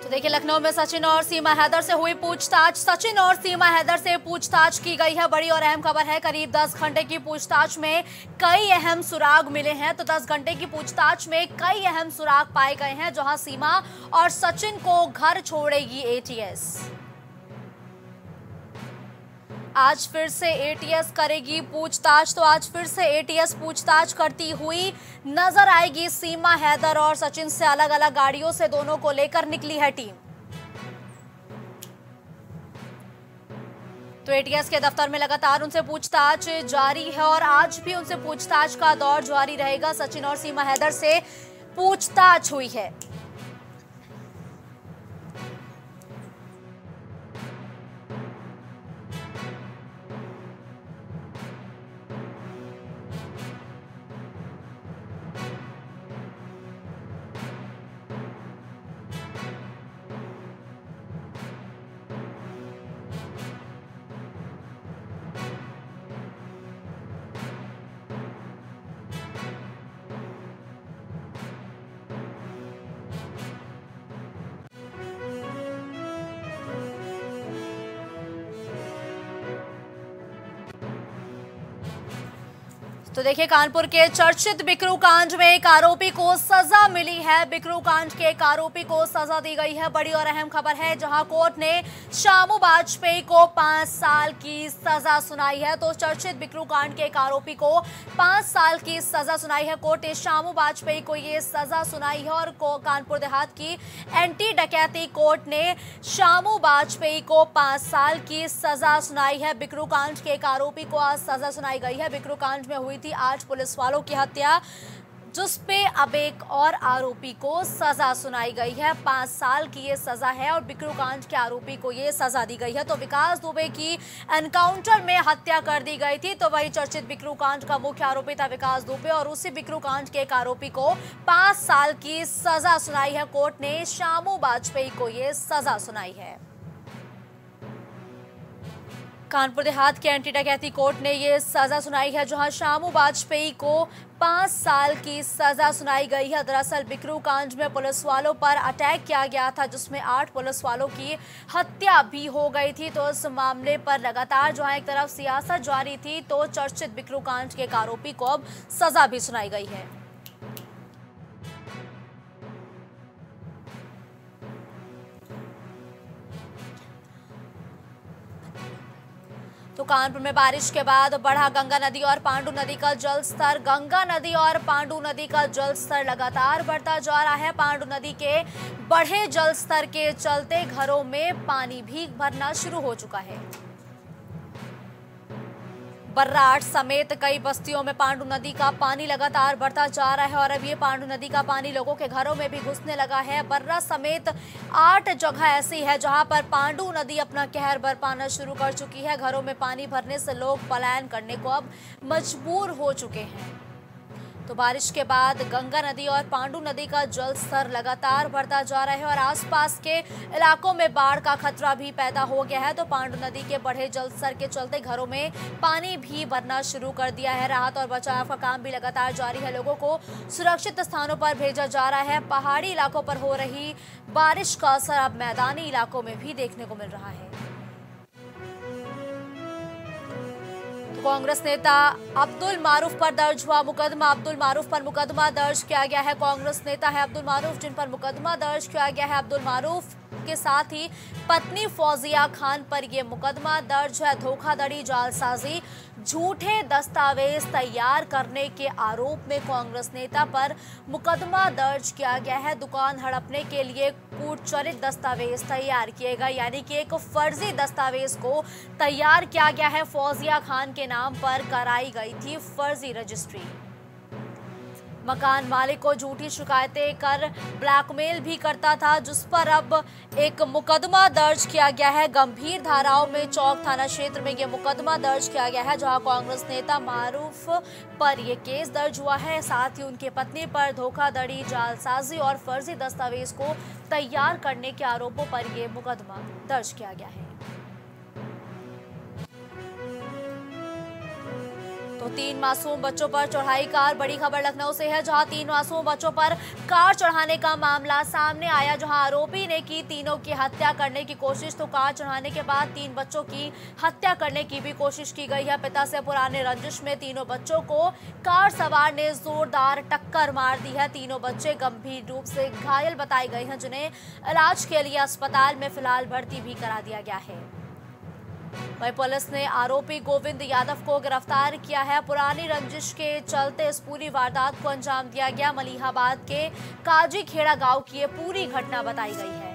तो देखिए, लखनऊ में सचिन और सीमा हैदर से हुई पूछताछ। सचिन और सीमा हैदर से पूछताछ की गई है। बड़ी और अहम खबर है। करीब 10 घंटे की पूछताछ में कई अहम सुराग मिले हैं। तो 10 घंटे की पूछताछ में कई अहम सुराग पाए गए हैं, जहां सीमा और सचिन को घर छोड़ेगी एटीएस। आज फिर से एटीएस करेगी पूछताछ। तो आज फिर से एटीएस पूछताछ करती हुई नजर आएगी। सीमा हैदर और सचिन से अलग अलग गाड़ियों से दोनों को लेकर निकली है टीम। तो एटीएस के दफ्तर में लगातार उनसे पूछताछ जारी है और आज भी उनसे पूछताछ का दौर जारी रहेगा। सचिन और सीमा हैदर से पूछताछ हुई है। तो देखिए, कानपुर के चर्चित बिकरू कांड में एक आरोपी को सजा मिली है। बिकरू कांड के एक आरोपी को सजा दी गई है। बड़ी और अहम खबर है, जहां कोर्ट ने शामू वाजपेयी को 5 साल की सजा सुनाई है। तो चर्चित बिकरू कांड के एक आरोपी को 5 साल की सजा सुनाई है। कोर्ट ने शामू वाजपेयी को ये सजा सुनाई है और कानपुर देहात की एंटी डकैती कोर्ट ने शामू वाजपेयी को 5 साल की सजा सुनाई है। बिकरू कांड के एक आरोपी को आज सजा सुनाई गई है। बिकरू कांड में हुई थी 8 पुलिस वालों की हत्या, जिसपे अब एक और आरोपी को सजा सुनाई गई है। 5 साल की ये सजा है और बिकरू कांड के आरोपी को ये सजा दी गई है। तो विकास दुबे की एनकाउंटर में हत्या कर दी गई थी। तो वही चर्चित बिकरू कांड का मुख्य आरोपी था विकास दुबे और उसी बिकरू कांड के एक आरोपी को 5 साल की सजा सुनाई है। कोर्ट ने शामू वाजपेयी को ये सजा सुनाई है। कानपुर देहात के एंटी डकैती कोर्ट ने ये सजा सुनाई है, जहां शामू वाजपेयी को 5 साल की सजा सुनाई गई है। दरअसल बिकरू कांड में पुलिस वालों पर अटैक किया गया था, जिसमें 8 पुलिस वालों की हत्या भी हो गई थी। तो इस मामले पर लगातार जहां एक तरफ सियासत जारी थी, तो चर्चित बिकरू कांड के एक आरोपी को अब सजा भी सुनाई गई है। तो कानपुर में बारिश के बाद बढ़ा गंगा नदी और पांडू नदी का जलस्तर। गंगा नदी और पांडू नदी का जलस्तर लगातार बढ़ता जा रहा है। पांडू नदी के बढ़े जलस्तर के चलते घरों में पानी भी भरना शुरू हो चुका है। बर्राठ समेत कई बस्तियों में पांडू नदी का पानी लगातार बढ़ता जा रहा है और अब ये पांडू नदी का पानी लोगों के घरों में भी घुसने लगा है। बर्रा समेत 8 जगह ऐसी है जहां पर पांडू नदी अपना कहर बरपाना शुरू कर चुकी है। घरों में पानी भरने से लोग पलायन करने को अब मजबूर हो चुके हैं। तो बारिश के बाद गंगा नदी और पांडू नदी का जल स्तर लगातार बढ़ता जा रहा है और आसपास के इलाकों में बाढ़ का खतरा भी पैदा हो गया है। तो पांडू नदी के बढ़े जल स्तर के चलते घरों में पानी भी भरना शुरू कर दिया है। राहत और बचाव का काम भी लगातार जारी है। लोगों को सुरक्षित स्थानों पर भेजा जा रहा है। पहाड़ी इलाकों पर हो रही बारिश का असर अब मैदानी इलाकों में भी देखने को मिल रहा है। कांग्रेस नेता अब्दुल मारूफ पर दर्ज हुआ मुकदमा। अब्दुल मारूफ पर मुकदमा दर्ज किया गया है। कांग्रेस नेता है अब्दुल मारूफ, जिन पर मुकदमा दर्ज किया गया है। अब्दुल मारूफ के साथ ही पत्नी फौजिया खान पर यह मुकदमा दर्ज है। धोखाधड़ी, जालसाजी, झूठे दस्तावेज तैयार करने के आरोप में कांग्रेस नेता पर मुकदमा दर्ज किया गया है। दुकान हड़पने के लिए कूटचरित दस्तावेज तैयार किए गए, यानी कि एक फर्जी दस्तावेज को तैयार किया गया है। फौजिया खान के नाम पर कराई गई थी फर्जी रजिस्ट्री। मकान मालिक को झूठी शिकायतें कर ब्लैकमेल भी करता था, जिस पर अब एक मुकदमा दर्ज किया गया है। गंभीर धाराओं में चौक थाना क्षेत्र में यह मुकदमा दर्ज किया गया है, जहां कांग्रेस नेता मारूफ पर यह केस दर्ज हुआ है। साथ ही उनकी पत्नी पर धोखाधड़ी, जालसाजी और फर्जी दस्तावेज को तैयार करने के आरोपों पर यह मुकदमा दर्ज किया गया है। तो तो 3 मासूम बच्चों पर चढ़ाई कार। बड़ी खबर लखनऊ से है, जहां 3 मासूम बच्चों पर कार चढ़ाने का मामला सामने आया, जहां आरोपी ने की तीनों की हत्या करने की कोशिश। तो कार चढ़ाने के बाद 3 बच्चों की हत्या करने की भी कोशिश की गई है। पिता से पुराने रंजिश में तीनों बच्चों को कार सवार ने जोरदार टक्कर मार दी है। तीनों बच्चे गंभीर रूप से घायल बताए गए हैं, जिन्हें इलाज के लिए अस्पताल में फिलहाल भर्ती भी करा दिया गया है। वहीं पुलिस ने आरोपी गोविंद यादव को गिरफ्तार किया है। पुरानी रंजिश के चलते इस पूरी वारदात को अंजाम दिया गया। मलिहाबाद के काजी खेड़ा गांव की ये पूरी घटना बताई गई है।